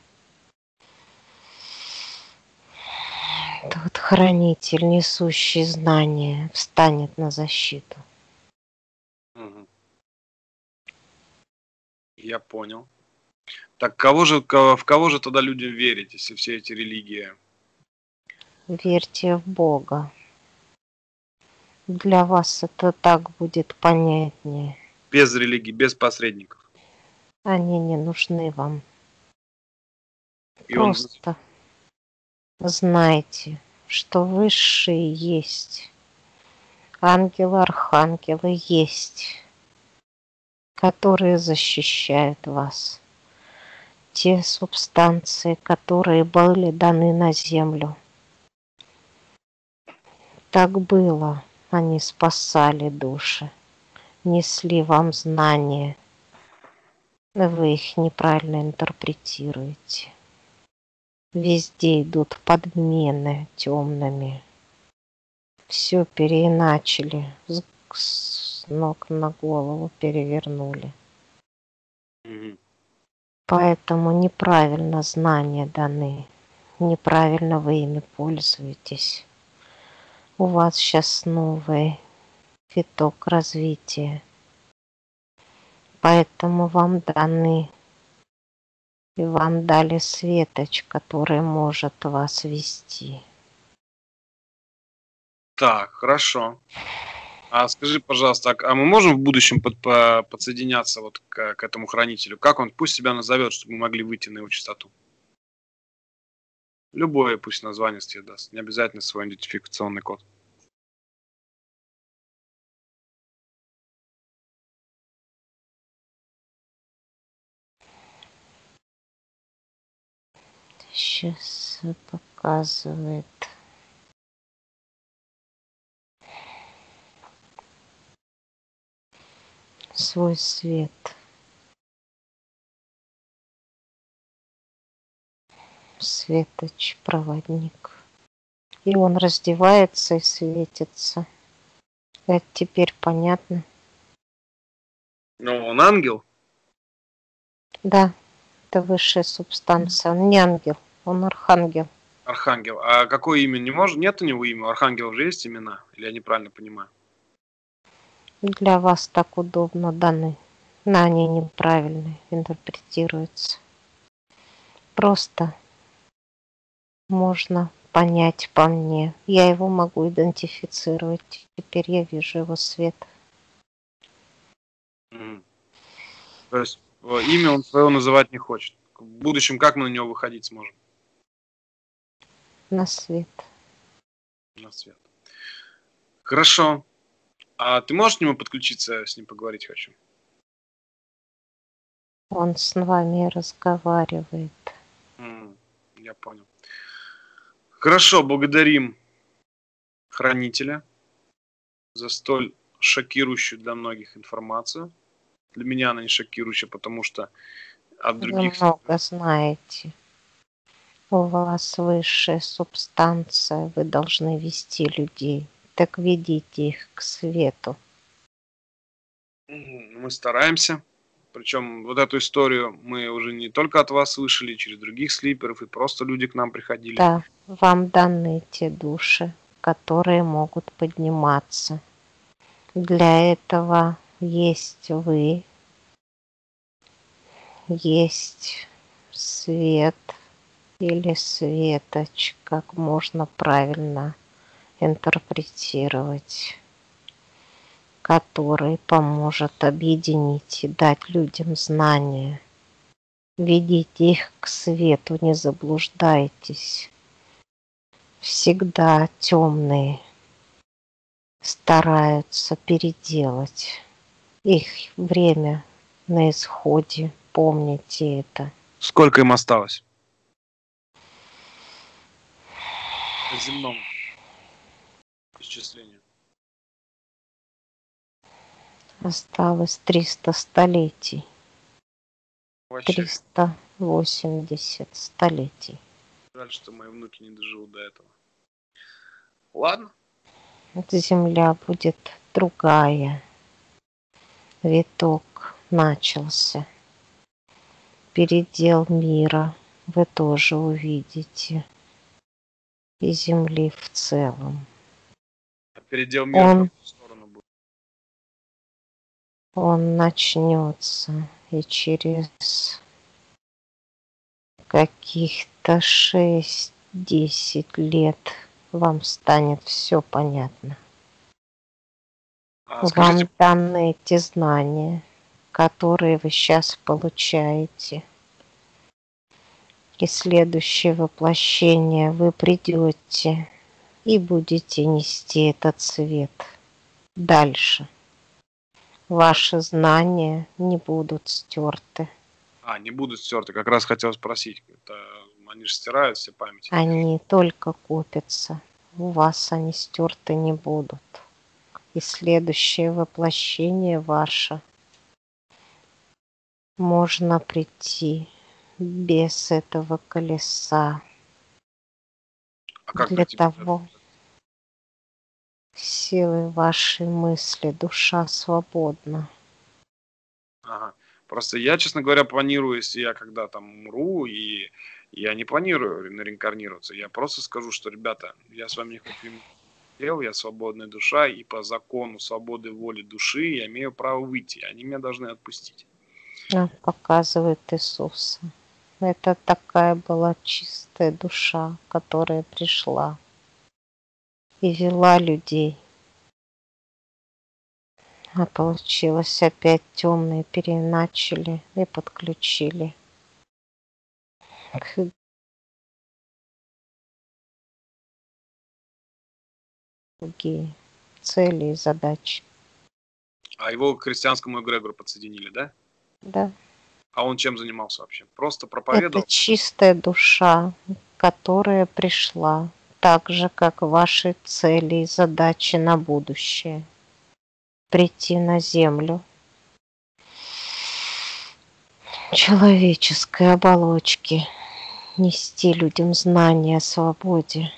тот хранитель, несущий знания, встанет на защиту. Угу. Я понял. Так кого же, в кого же тогда людям верить, если все эти религии? Верьте в Бога. Для вас это так будет понятнее. Без религии, без посредников. Они не нужны вам. И он... Просто знайте, что высшие есть. Ангелы, архангелы есть, которые защищают вас. Те субстанции, которые были даны на землю. Так было. Они спасали души, несли вам знания. Вы их неправильно интерпретируете. Везде идут подмены темными. Все переиначили, с ног на голову перевернули. Угу. Поэтому неправильно знания даны, неправильно вы ими пользуетесь. У вас сейчас новый виток развития, поэтому вам даны и вам дали светоч, который может вас вести. Так, хорошо. А скажи, пожалуйста, а мы можем в будущем под, по, подсоединяться вот к, к этому хранителю? Как он пусть себя назовет, чтобы мы могли выйти на его частоту? Любое пусть название себе даст, не обязательно свой идентификационный код. Сейчас показывает. Свой свет. Светоч, проводник. И он раздевается и светится. Это теперь понятно? Ну, он ангел? Да, это высшая субстанция. Он не ангел, он архангел. Архангел. А какое имя? Не может? Нет у него имя? У архангелов же есть имена? Или я неправильно понимаю? Для вас так удобно даны. Но они неправильно интерпретируются. Просто можно понять по мне. Я его могу идентифицировать. Теперь я вижу его свет. Mm. То есть имя он своего называть не хочет. В будущем как мы на него выходить сможем? На свет. на свет. Хорошо. А ты можешь к нему подключиться, я с ним поговорить хочу? Он с вами разговаривает. М, я понял. Хорошо, благодарим хранителя за столь шокирующую для многих информацию. Для меня она не шокирующая, потому что от Вы других... много знаете. У вас высшая субстанция. Вы должны вести людей. Так ведите их к свету. Мгм. Мы стараемся. Причем вот эту историю мы уже не только от вас слышали, через других слиперов, и просто люди к нам приходили. Да, вам даны те души, которые могут подниматься. Для этого есть вы, есть свет или светоч, как можно правильно интерпретировать, который поможет объединить и дать людям знания. Ведите их к свету, не заблуждайтесь. Всегда темные стараются переделать. Их время на исходе. Помните это. Сколько им осталось? По земному исчислению. Осталось триста столетий. Вообще, триста восемьдесят столетий. жаль, что мои внуки не доживут до этого. Ладно. Эта земля будет другая. Виток начался. Передел мира вы тоже увидите. И земли в целом. А передел мира Он, в какую сторону будет? он начнется и через каких-то шесть-десять лет вам станет все понятно. А, Вам скажите, даны эти знания, которые вы сейчас получаете. И следующее воплощение вы придете и будете нести этот свет дальше. Ваши знания не будут стерты. а, не будут стерты. Как раз хотел спросить. Это, они же стирают все памяти. Они только копятся. У вас они стерты не будут. И следующее воплощение ваше можно прийти без этого колеса. А как Для прийти? того силы вашей мысли душа свободна. Ага. Просто я, честно говоря, планирую, если я когда там умру, и я не планирую ре- реинкарнироваться. Я просто скажу, что, ребята, я с вами не хочу иметь дел, я свободная душа, и по закону свободы воли души я имею право выйти. Они меня должны отпустить. А, показывает Иисуса. Это такая была чистая душа, которая пришла и вела людей. А получилось опять темные переначали и подключили к другие цели и задачи. А его к христианскому эгрегору подсоединили, да? Да. А он чем занимался вообще? Просто Это проповедовал? чистая душа, которая пришла, так же, как ваши цели и задачи на будущее. Прийти на землю человеческой оболочки, нести людям знания о свободе.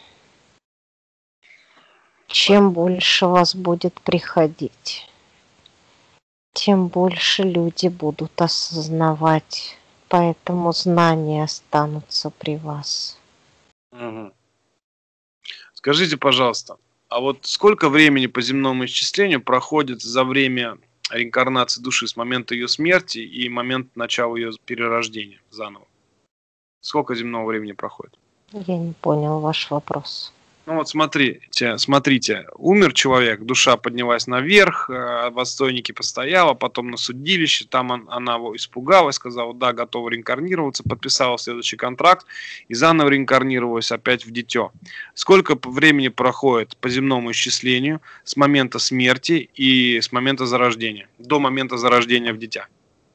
Чем больше вас будет приходить, тем больше люди будут осознавать, поэтому знания останутся при вас. Мгм. Скажите, пожалуйста, а вот сколько времени по земному исчислению проходит за время реинкарнации души с момента ее смерти и момента начала ее перерождения заново? Сколько земного времени проходит? Я не понял ваш вопрос. Ну вот смотрите, смотрите, умер человек, душа поднялась наверх, э, в отстойнике постояла, потом на судилище, там он, она его испугалась, сказала, да, готова реинкарнироваться, подписала следующий контракт и заново реинкарнировалась опять в дитё. Сколько времени проходит по земному исчислению с момента смерти и с момента зарождения, до момента зарождения в дитя?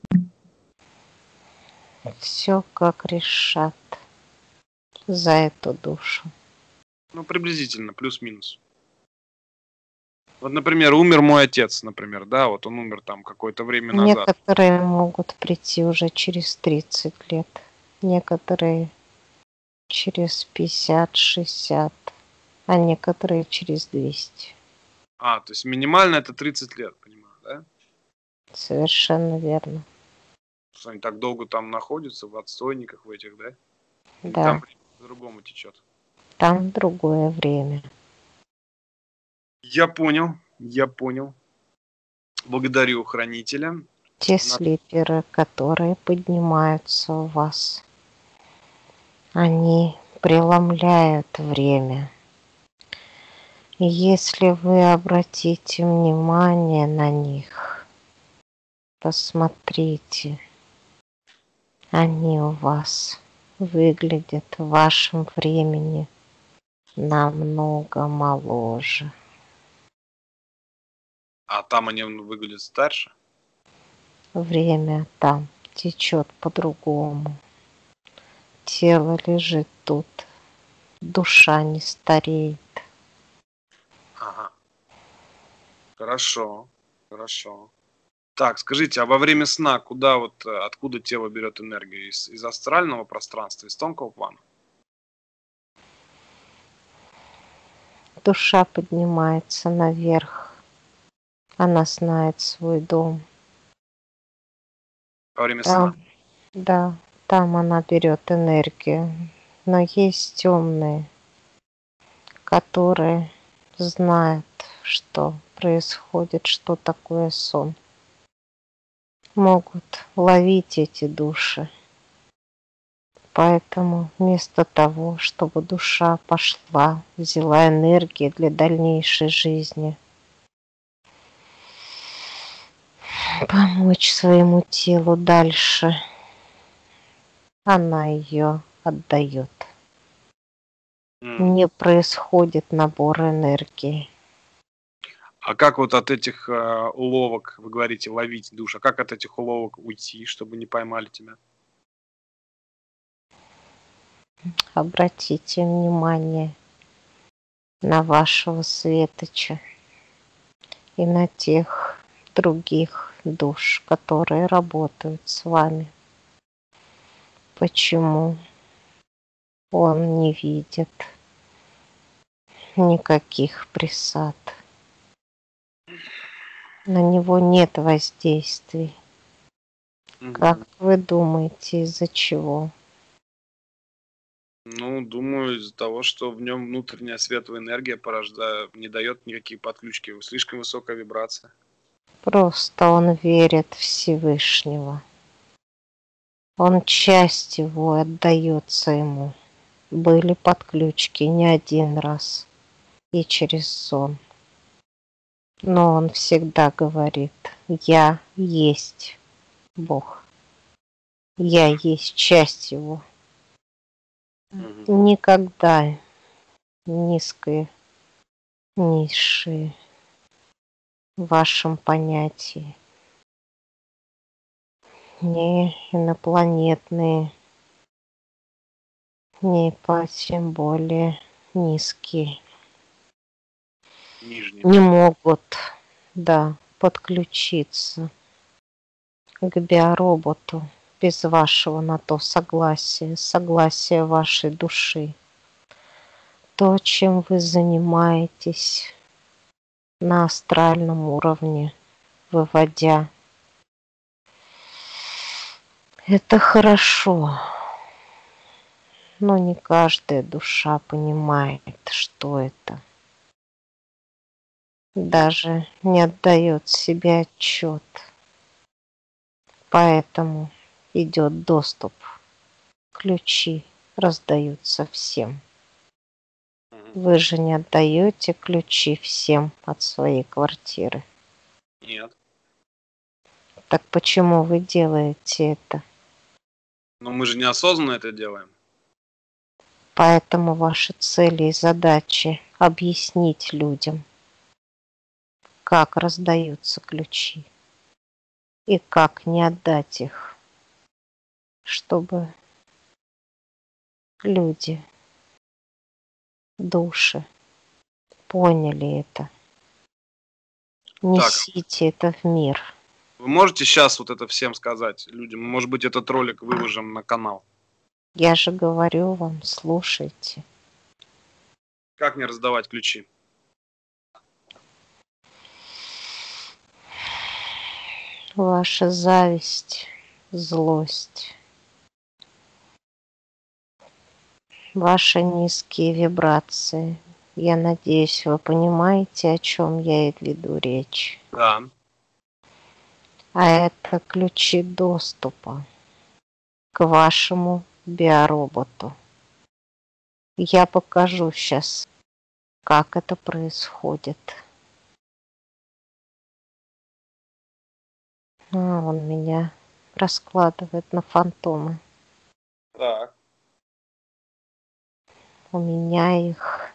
Все как решат за эту душу. Ну, приблизительно, плюс-минус. Вот, например, умер мой отец, например, да, вот он умер там какое-то время назад. Некоторые могут прийти уже через тридцать лет, некоторые через пятьдесят-шестьдесят, а некоторые через двести. А, то есть минимально это тридцать лет, понимаю, да? Совершенно верно. Что они так долго там находятся, в отстойниках в этих, да? Или Да, там по-другому течет? там другое время. Я понял, я понял. Благодарю хранителя. Те На- слиперы, которые поднимаются у вас, они преломляют время. И если вы обратите внимание на них, посмотрите, они у вас выглядят в вашем времени намного моложе. А там они выглядят старше? Время там течет по-другому. Тело лежит тут, душа не стареет. Ага. Хорошо, хорошо. Так, скажите, а во время сна куда вот, э, откуда тело берет энергию? Из, из астрального пространства, из тонкого плана? Душа поднимается наверх. Она знает свой дом. Во время сна? Там, да, там она берет энергию. Но есть темные, которые знают, что происходит, что такое сон. Могут ловить эти души. Поэтому вместо того, чтобы душа пошла, взяла энергию для дальнейшей жизни, помочь своему телу дальше, она ее отдает. М. Не происходит набор энергии. А как вот от этих э, уловок, вы говорите, ловить душ, а как от этих уловок уйти, чтобы не поймали тебя? Обратите внимание на вашего светоча и на тех других душ, которые работают с вами. Почему он не видит никаких присад? На него нет воздействий. Как Мгм. вы думаете, из-за чего? Ну, думаю, из-за того, что в нем внутренняя светлая энергия порождает, не дает никакие подключки. Слишком высокая вибрация. Просто он верит в Всевышнего. Он часть его отдается ему. Были подключки не один раз и через сон. Но он всегда говорит: я есть Бог. Я есть часть его. Мгм. Никогда низкое, низшие в вашем понятии. Не инопланетные, не по тем более низкие. Нижний, Не да? могут, да, подключиться к биороботу без вашего на то согласия, согласия вашей души. То, чем вы занимаетесь на астральном уровне, выводя, это хорошо, но не каждая душа понимает, что это. Даже не отдает себе отчет. Поэтому идет доступ. Ключи раздаются всем. Вы же не отдаете ключи всем от своей квартиры. Нет. Так почему вы делаете это? Но мы же неосознанно это делаем. Поэтому ваши цели и задачи объяснить людям, как раздаются ключи и как не отдать их, чтобы люди, души поняли это. Несите так. Это в мир. Вы можете сейчас вот это всем сказать людям? Может быть, этот ролик выложим на канал? Я же говорю вам, слушайте. Как мне раздавать ключи? Ваша зависть, злость, ваши низкие вибрации. Я надеюсь, вы понимаете, о чем я веду речь. Да. А это ключи доступа к вашему биороботу. Я покажу сейчас, как это происходит. А, он меня раскладывает на фантомы. Так. У меня их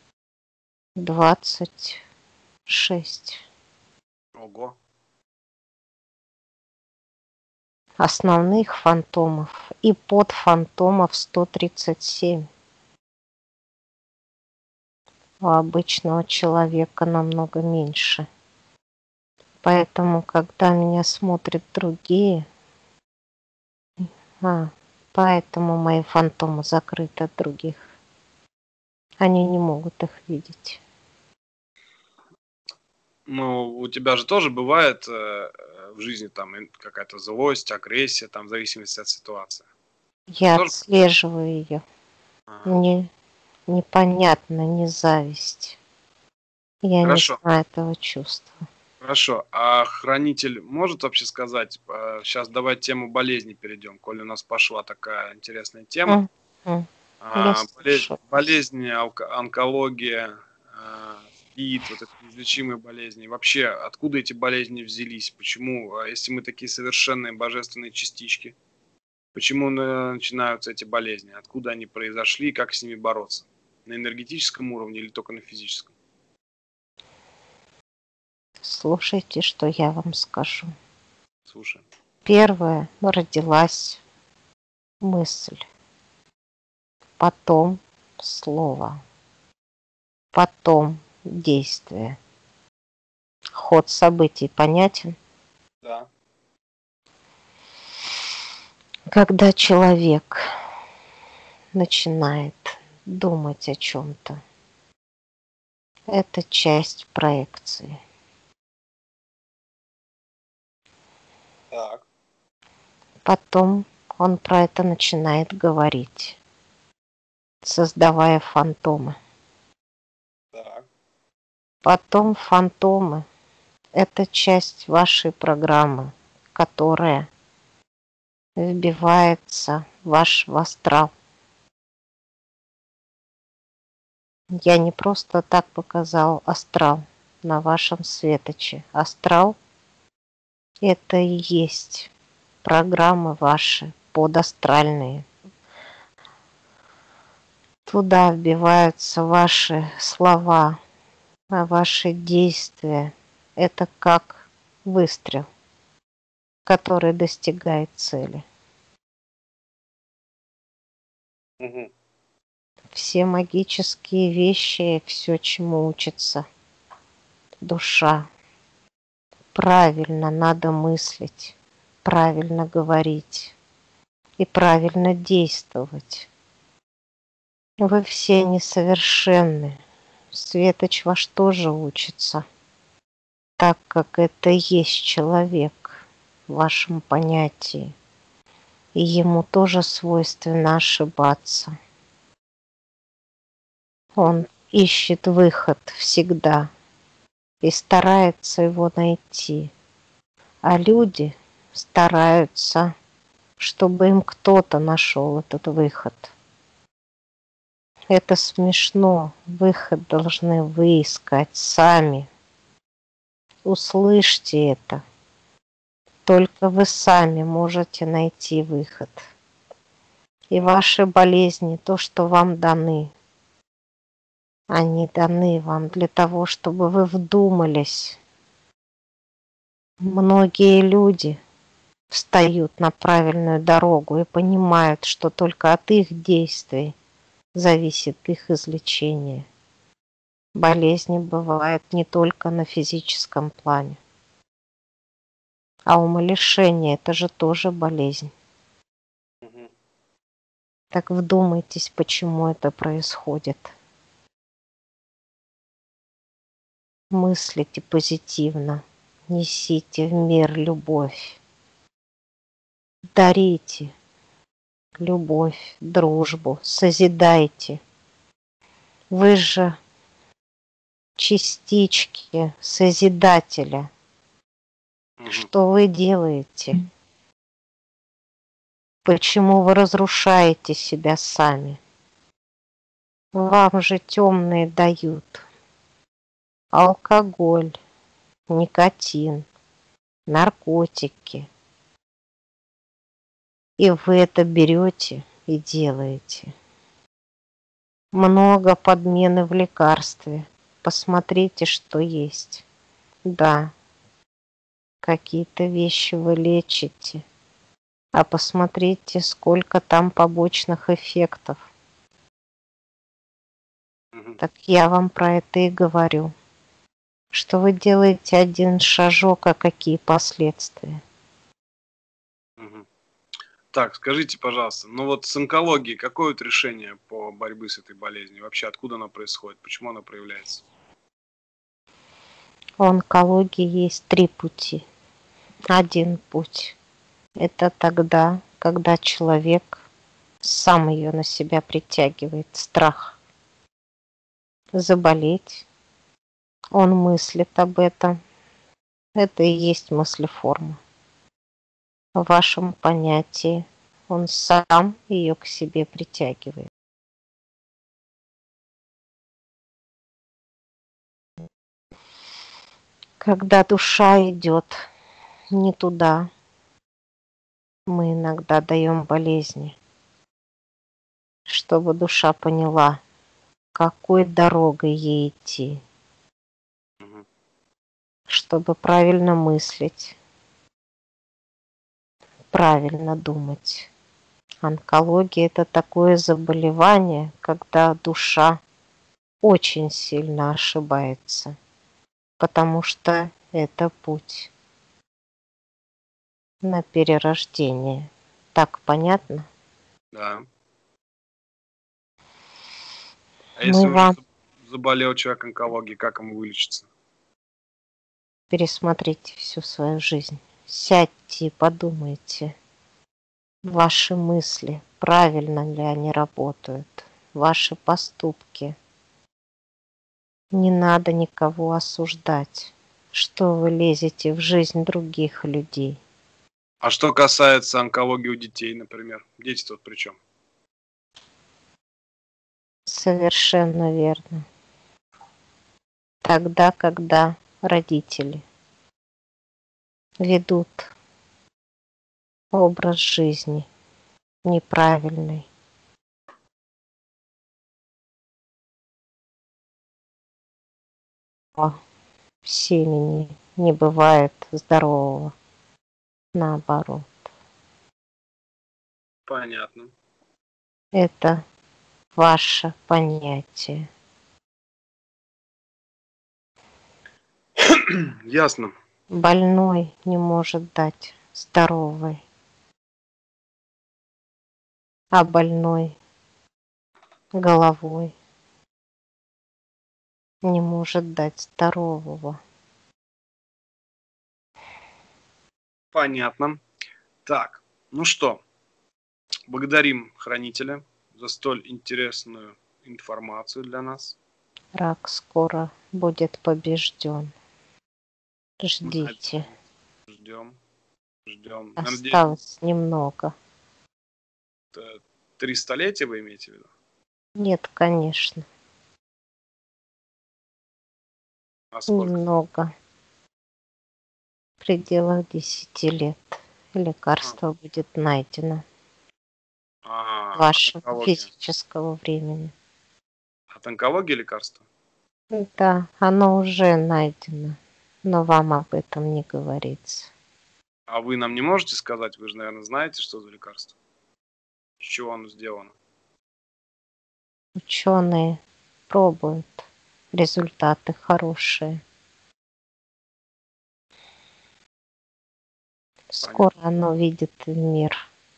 двадцать шесть. Ого. Основных фантомов и подфантомов сто тридцать семь. У обычного человека намного меньше. Поэтому, когда меня смотрят другие, а, поэтому мои фантомы закрыты от других. Они не могут их видеть. Ну, у тебя же тоже бывает э, в жизни там какая-то злость, агрессия, там в зависимости от ситуации. Я тоже? Отслеживаю ее. Ага. Мне непонятно, не зависть. Я Хорошо. не знаю этого чувства. Хорошо. А хранитель может вообще сказать, э, сейчас давай тему болезни перейдем, коли у нас пошла такая интересная тема. Mm-hmm. А, болезнь, болезни, онкология, а, СПИД, вот это неизлечимые болезни. Вообще, откуда эти болезни взялись? Почему, если мы такие совершенные божественные частички, почему начинаются эти болезни? Откуда они произошли? Как с ними бороться? На энергетическом уровне или только на физическом? Слушайте, что я вам скажу. Слушай. Первое, родилась мысль. Потом слово. Потом действие. Ход событий понятен? Да. Когда человек начинает думать о чем-то, это часть проекции. Так. Потом он про это начинает говорить, создавая фантомы. Так. Потом фантомы – это часть вашей программы, которая вбивается в ваш астрал. Я не просто так показал астрал на вашем светоче. Астрал – это и есть программы ваши подастральные. Туда вбиваются ваши слова, а ваши действия – это как выстрел, который достигает цели. Угу. Все магические вещи, все, чему учится душа. Правильно надо мыслить, правильно говорить и правильно действовать. Вы все несовершенны. Светоч ваш тоже учится, так как это и есть человек в вашем понятии. И ему тоже свойственно ошибаться. Он ищет выход всегда и старается его найти. А люди стараются, чтобы им кто-то нашел этот выход. Это смешно. Выход должны вы искать сами. Услышьте это. Только вы сами можете найти выход. И ваши болезни, то, что вам даны, они даны вам для того, чтобы вы вдумались. Многие люди встают на правильную дорогу и понимают, что только от их действий зависит их излечение. Болезни бывают не только на физическом плане. А умалишение – это же тоже болезнь. Угу. Так вдумайтесь, почему это происходит. Мыслите позитивно, несите в мир любовь. Дарите любовь, дружбу, созидайте. Вы же частички Созидателя. Угу. Что вы делаете? Почему вы разрушаете себя сами? Вам же темные дают алкоголь, никотин, наркотики. И вы это берете и делаете. Много подмены в лекарстве. Посмотрите, что есть. Да, какие-то вещи вы лечите. А посмотрите, сколько там побочных эффектов. Угу. Так я вам про это и говорю. Что вы делаете один шажок, а какие последствия? Угу. Так, скажите, пожалуйста, ну вот с онкологией какое вот решение по борьбе с этой болезнью? Вообще, откуда она происходит? Почему она проявляется? У онкологии есть три пути. Один путь – это тогда, когда человек сам ее на себя притягивает, страх. Заболеть. Он мыслит об этом. Это и есть мыслеформа. В вашем понятии он сам ее к себе притягивает. Когда душа идет не туда, мы иногда даем болезни, чтобы душа поняла, какой дорогой ей идти, Угу. чтобы правильно мыслить, правильно думать. Онкология – это такое заболевание, когда душа очень сильно ошибается, потому что это путь на перерождение. Так понятно? Да. А если Мы уже вам заболел человек онкологией, как ему вылечиться? пересмотрите всю свою жизнь. Сядьте и подумайте. Ваши мысли, правильно ли они работают? Ваши поступки. Не надо никого осуждать. Что вы лезете в жизнь других людей? А что касается онкологии у детей, например? Дети тут при чем? Совершенно верно. Тогда, когда родители ведут образ жизни неправильный, в семени не бывает здорового, наоборот. Понятно. Это ваше понятие. Ясно. Больной не может дать здоровый, а больной головой не может дать здорового. Понятно. Так, ну что, благодарим хранителя за столь интересную информацию для нас. Рак скоро будет побежден. Ждите. Ждем. Ждем. Осталось немного. Три столетия вы имеете в виду? Нет, конечно. А сколько? Немного. В пределах десяти лет А, лекарство будет найдено а, от вашего онкологии. физического времени. От онкологии лекарства? Да, оно уже найдено, но вам об этом не говорится. А вы нам не можете сказать? Вы же, наверное, знаете, что за лекарство? Из чего оно сделано? Ученые пробуют, результаты хорошие. Скоро Понятно. оно видит мир.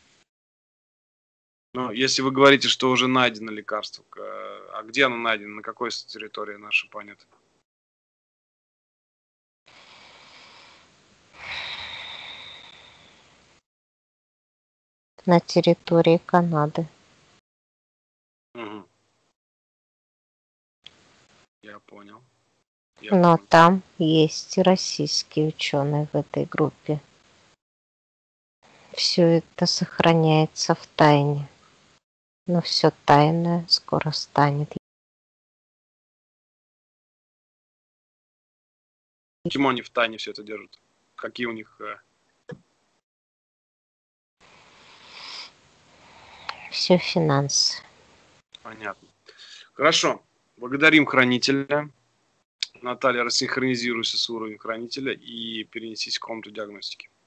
Ну, если вы говорите, что уже найдено лекарство, к- а где оно найдено? На какой с- территории нашей планеты? На территории Канады. Мгм. Я понял. Я Но понял. там есть и российские ученые в этой группе. Все это сохраняется в тайне. Но все тайное скоро станет. Почему они в тайне все это держат? Какие у них... э, Все финансы. Понятно. Хорошо. Благодарим хранителя. Наталья, рассинхронизируйся с уровнем хранителя и перенесись в комнату диагностики.